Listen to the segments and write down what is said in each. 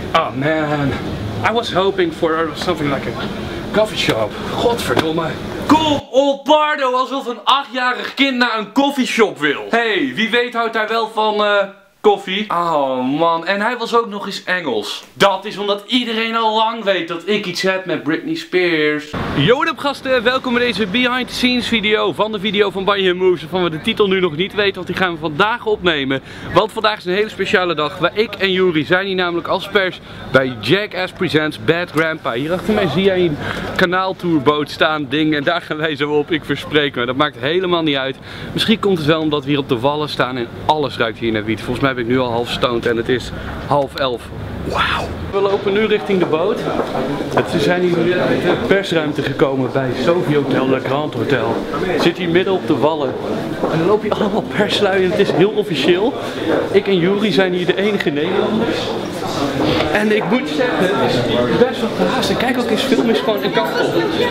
Oh man, I was hoping for something like a coffee shop. Godverdomme. Kom op Bardo, alsof een 8-jarig kind naar een koffieshop wil. Hey, wie weet houdt hij wel van koffie? Oh man, en hij was ook nog eens Engels. Dat is omdat iedereen al lang weet dat ik iets heb met Britney Spears. Yo, what up gasten, welkom bij deze behind the scenes video van de video van Banjo Moves, waarvan we de titel nu nog niet weten, want die gaan we vandaag opnemen. Want vandaag is een hele speciale dag, waar ik en Yuri zijn hier namelijk als pers bij Jackass Presents Bad Grandpa. Hier achter mij zie jij een kanaaltourboot staan, ding, en daar gaan wij zo op, ik verspreek me. Dat maakt helemaal niet uit. Misschien komt het wel omdat we hier op de wallen staan en alles ruikt hier naar wiet. Volgens mij ben ik nu al half stoned en het is 10:30. Wauw. We lopen nu richting de boot. We zijn hier weer uit de persruimte gekomen bij Sofitel Le Grand Hotel. Het zit hier midden op de wallen. En dan loop je allemaal perslui en het is heel officieel. Ik en Yuri zijn hier de enige Nederlanders. En ik moet zeggen, het is best wel gehaast. En kijk ook eens, film is gewoon een kachel.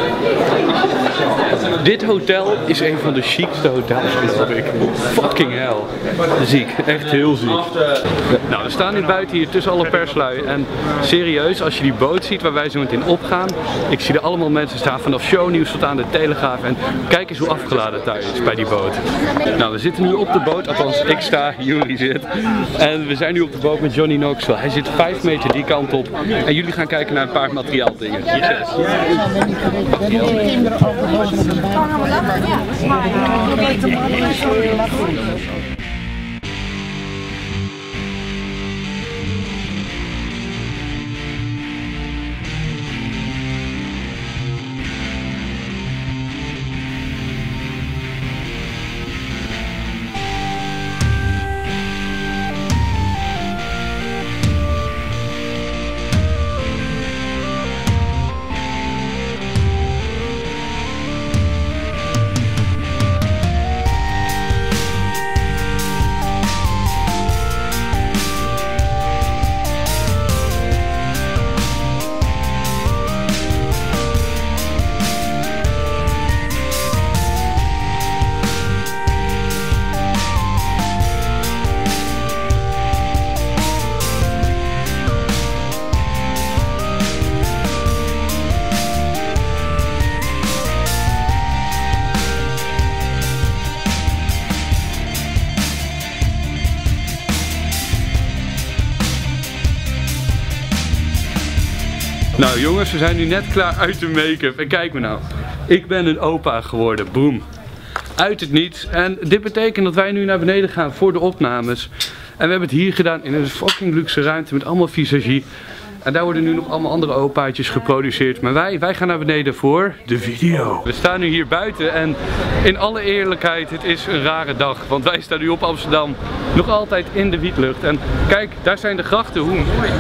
Dit hotel is een van de chicste hotels, geloof ik. Fucking hell. Ziek, echt heel ziek. Nou, we staan nu buiten hier tussen alle perslui. En serieus, als je die boot ziet waar wij zo meteen opgaan. Ik zie er allemaal mensen staan, vanaf shownieuws tot aan de Telegraaf. En kijk eens hoe afgeladen het daar is bij die boot. Nou, we zitten nu op de boot, althans ik sta, Yuri zit. En we zijn nu op de boot met Johnny Knoxville. Hij zit 5 meter die kant op. En jullie gaan kijken naar een paar materiaaldingen. Yes. Nou jongens, we zijn nu net klaar uit de make-up en kijk me nou. Ik ben een opa geworden, boom. Uit het niets. En dit betekent dat wij nu naar beneden gaan voor de opnames. En we hebben het hier gedaan in een fucking luxe ruimte met allemaal visagie. En daar worden nu nog allemaal andere opaatjes geproduceerd. Maar wij gaan naar beneden voor de video. We staan nu hier buiten en in alle eerlijkheid, het is een rare dag. Want wij staan nu op Amsterdam, nog altijd in de wietlucht. En kijk, daar zijn de grachten. Hoe mooi.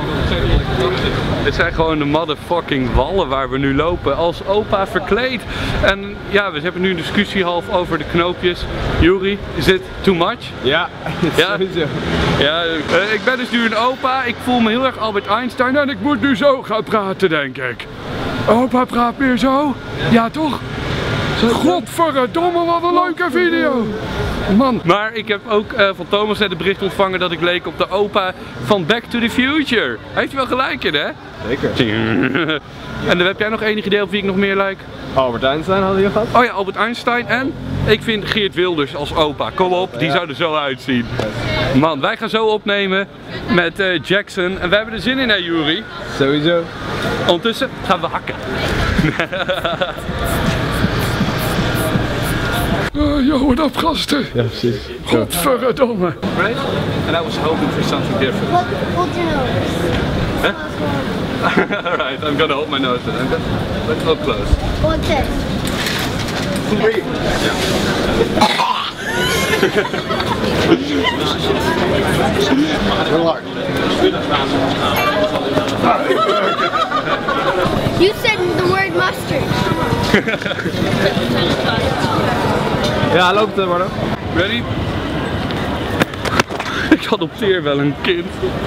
Het zijn gewoon de motherfucking wallen waar we nu lopen als opa verkleed. En ja, we hebben nu een discussie half over de knoopjes. Yuri, is dit too much? Ja, ja? sowieso. Ja, ik ben dus nu een opa. Ik voel me heel erg Albert Einstein en ik moet nu zo gaan praten, denk ik. Opa praat meer zo? Ja, toch? Godverdomme, wat een leuke video! Man. Maar ik heb ook van Thomas net het bericht ontvangen dat ik leek op de opa van Back to the Future. Hij heeft wel gelijk in, hè? Zeker. En dan heb jij nog enig idee op wie ik nog meer lijk? Albert Einstein hadden we hier gehad. Oh ja, Albert Einstein en ik vind Geert Wilders als opa. Kom op, die zou er zo uitzien. Man, wij gaan zo opnemen met Jackson en we hebben er zin in, hè Yuri? Sowieso. Ondertussen gaan we hakken. Yo, what up gasten? Ja, precies. Godverdomme. Right? And I was hoping for something different. Hold your nose. Huh? Alright, I'm gonna hold my nose then. Let's look close. Hold this. You said the word mustard. Ja, loopt het, Bardo. Ready? Ik adopteer wel een kind.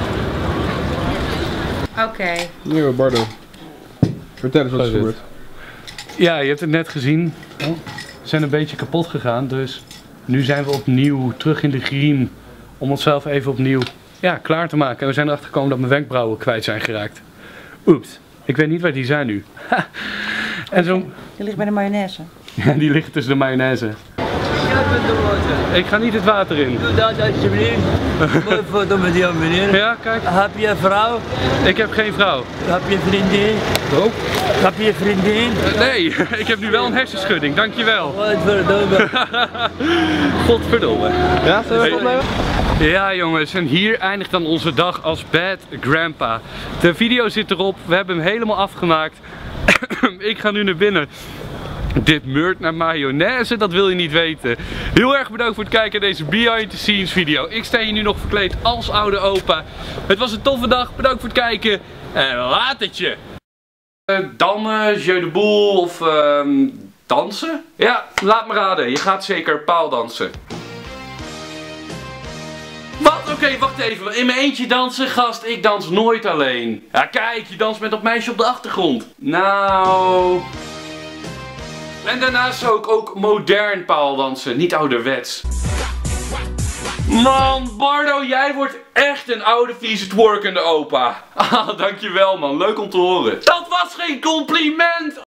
Oké. Nieuwe Bardo. Vertel eens wat er gebeurt. Ja, je hebt het net gezien. We zijn een beetje kapot gegaan, dus nu zijn we opnieuw terug in de griem om onszelf even opnieuw ja, klaar te maken. En we zijn erachter gekomen dat mijn wenkbrauwen kwijt zijn geraakt. Oeps, ik weet niet waar die zijn nu. En zo... Die ligt bij de mayonaise. Ja, die liggen tussen de mayonaise. Ik ga niet het water in. Doe dat alsjeblieft. Mooie foto met jou meneer. Ja, kijk. Heb je een vrouw? Ik heb geen vrouw. Heb je een vriendin? Oh. Heb je een vriendin? Nee, ik heb nu wel een hersenschudding, dankjewel. Godverdomme. Godverdomme. Ja, zullen we het opnemen? Ja jongens, en hier eindigt dan onze dag als Bad Grandpa. De video zit erop, we hebben hem helemaal afgemaakt. Ik ga nu naar binnen. Dit meurt naar mayonaise, dat wil je niet weten. Heel erg bedankt voor het kijken naar deze behind the scenes video. Ik sta hier nu nog verkleed als oude opa. Het was een toffe dag, bedankt voor het kijken. En latertje. Dammen, jeu de boel of dansen? Ja, laat me raden, je gaat zeker paaldansen. Wat? Oké, wacht even. In mijn eentje dansen, gast. Ik dans nooit alleen. Ja, kijk, je danst met dat meisje op de achtergrond. Nou... En daarnaast zou ik ook modern paaldansen, niet ouderwets. Man, Bardo, jij wordt echt een oude vieze twerkende opa. Ah, dankjewel man, leuk om te horen. Dat was geen compliment!